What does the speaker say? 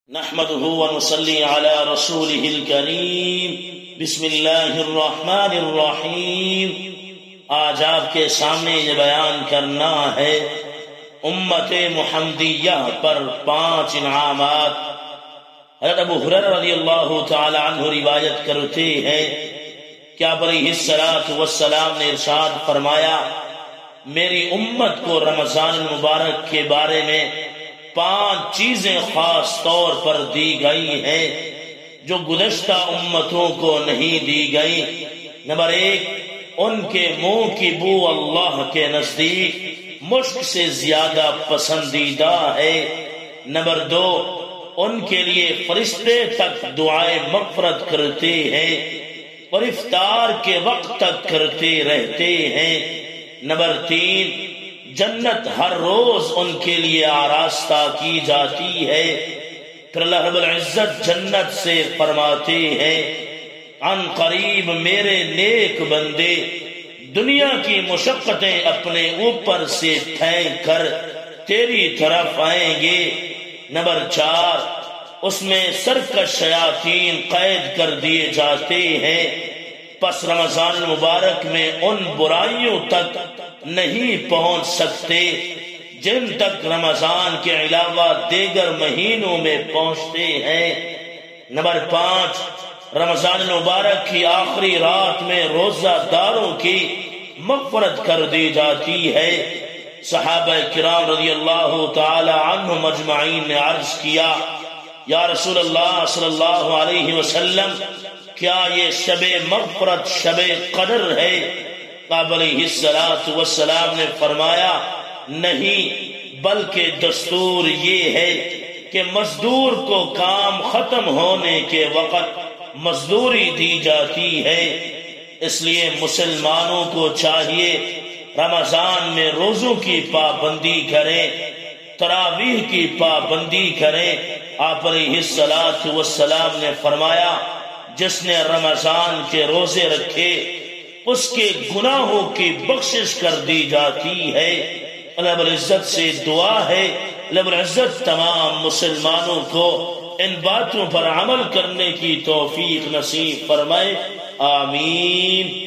نحمده ونصلي على رسوله الكريم بسم اللہ الرحمن الرحیم۔ آج آپ کے سامنے یہ بیان کرنا ہے امت محمدیہ پر 5 انعامات۔ حضرت ابو ہریرہ رضی اللہ تعالی عنہ روایت کرتے ہیں کہ آپ علیہ الصلوۃ والسلام نے ارشاد فرمایا، میری امت کو رمضان المبارک کے بارے میں 5 چیزیں خاص طور پر دی گئی ہیں جو گزشتہ امتوں کو نہیں دی گئی۔ نمبر 1، ان کے منہ کی بو اللہ کے نزدیک مشک سے زیادہ پسندیدہ ہے۔ نمبر 2، ان کے لیے فرشتے تک دعائے مغفرت کرتے ہیں اور افطار کے وقت تک کرتے رہتے ہیں۔ نمبر 3، جنت ہر روز ان کے لیے آراستہ کی جاتی ہے۔ پھر اللہ رب العزت جنت سے فرماتے ہیں، عن قریب میرے نیک بندے دنیا کی مشقتیں اپنے اوپر سے پھینک کر تیری طرف آئیں گے۔ نمبر 4، اس میں سرکش شیاطین قید کر دیے جاتے ہیں، پس رمضان المبارک میں ان برائیوں تک نہیں پہنچ سکتے جن تک رمضان کے علاوہ دیگر مہینوں میں پہنچتے ہیں۔ نمبر 5، رمضان المبارک کی آخری رات میں روزہ داروں کی مغفرت کر دی جاتی ہے۔ صحابہ کرام رضی اللہ تعالی عنہم اجمعین نے عرض کیا، یا رسول اللہ صلی اللہ علیہ وسلم، کیا یہ شب مغفرت شب قدر ہے؟ آپ علیہ الصلوۃ والسلام نے فرمایا، نہیں، بلکہ دستور یہ ہے کہ مزدور کو کام ختم ہونے کے وقت مزدوری دی جاتی ہے۔ اس لیے مسلمانوں کو چاہیے رمضان میں روزوں کی پابندی کریں، تراویح کی پابندی کریں۔ آپ علیہ الصلوۃ والسلام نے فرمایا، جس نے رمضان کے روزے رکھے اس کے گناہوں کی بخشش کر دی جاتی ہے۔ اللہ رب العزت سے دعا ہے، اللہ رب العزت تمام مسلمانوں کو ان باتوں پر عمل کرنے کی توفیق نصیب فرمائے، آمین۔